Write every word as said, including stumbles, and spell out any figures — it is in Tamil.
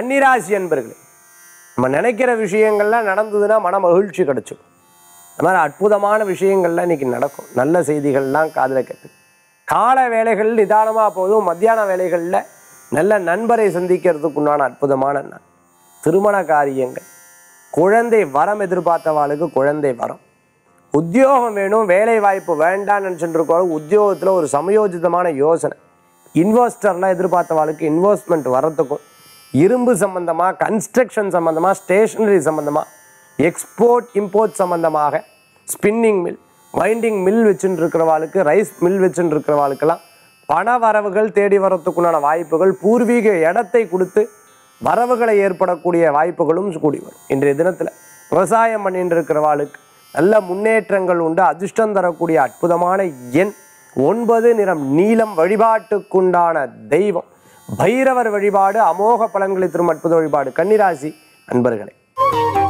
கன்னிராசி அன்பர்களே, நம்ம நினைக்கிற விஷயங்கள்லாம் நடந்ததுன்னா மன மகிழ்ச்சி கிடைச்சிடும். இந்த மாதிரி அற்புதமான விஷயங்கள்லாம் இன்னைக்கு நடக்கும். நல்ல செய்திகள்லாம் காதில் கேட்டு கால வேலைகள் நிதானமாக போதும். மத்தியான வேலைகளில் நல்ல நண்பரை சந்திக்கிறதுக்குண்டான அற்புதமான நாள். திருமண காரியங்கள், குழந்தை வரம் எதிர்பார்த்தவாளுக்கு குழந்தை வரம். உத்தியோகம் வேணும், வேலை வாய்ப்பு வேண்டாம்னு நினச்சிட்டு இருக்கோம். உத்தியோகத்தில் ஒரு சமயோஜிதமான யோசனை. இன்வெஸ்டர்லாம் எதிர்பார்த்தவாளுக்கு இன்வெஸ்ட்மெண்ட் வரத்துக்கும், இரும்பு சம்பந்தமாக, கன்ஸ்ட்ரக்ஷன் சம்பந்தமாக, ஸ்டேஷனரி சம்பந்தமாக, எக்ஸ்போர்ட் இம்போர்ட் சம்பந்தமாக, ஸ்பின்னிங் மில், வைண்டிங் மில் வச்சுட்டு இருக்கிறவாளுக்கு, ரைஸ் மில் வச்சுட்டு இருக்கிறவாளுக்கெல்லாம் பண வரவுகள் தேடி வரத்துக்குண்டான வாய்ப்புகள், பூர்வீக இடத்தை கொடுத்து வரவுகளை ஏற்படக்கூடிய வாய்ப்புகளும் கூடி வரும். இன்றைய தினத்தில் விவசாயம் பண்ணிட்டு இருக்கிறவாளுக்கு நல்ல முன்னேற்றங்கள் உண்டு. அதிர்ஷ்டம் தரக்கூடிய அற்புதமான எண் ஒன்பது, நிறம் நீலம். வழிபாட்டுக்குண்டான தெய்வம் பைரவர் வழிபாடு. அமோக பலன்களை தரும் அற்புத வழிபாடு. கன்னிராசி அன்பர்களே.